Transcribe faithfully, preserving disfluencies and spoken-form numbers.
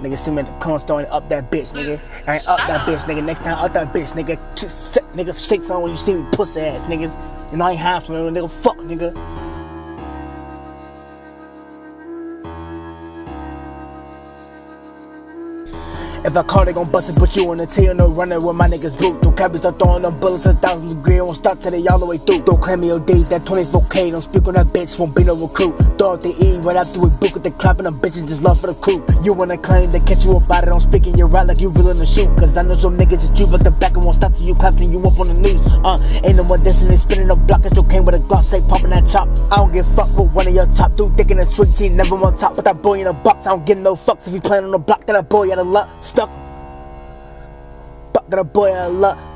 Nigga, see me in the corner store and up that bitch, nigga. I ain't up that bitch, nigga. Next time up that bitch, nigga. Kiss, nigga, shakes on when you see me pussy ass, niggas. And I ain't half from them, nigga. Fuck, nigga. If I call, they gon' bust it, put you on the tail, no running with my niggas boot. Don't cap, start throwing them bullets a thousand degree, won't stop till they all the way through. Don't claim me your D, that twenty-four K, don't speak on that bitch, won't be no recruit. Throw out the E, right after we book it, they clapping them bitches, just love for the crew. You wanna claim, they catch you about it, don't speak in your right like you willing to shoot. Cause I know some niggas that you, but the back and won't stop till you clapping you up on the news. Uh, ain't no one dissing, they spinning no block, cause you came with a gloss, say popping that chop. I don't give fuck with one of your top dude, thinking a sweet tea, never on top. But that boy in a box, I don't give no fucks if he playing on the block, that that boy out of luck, stuck. That a boy out of luck.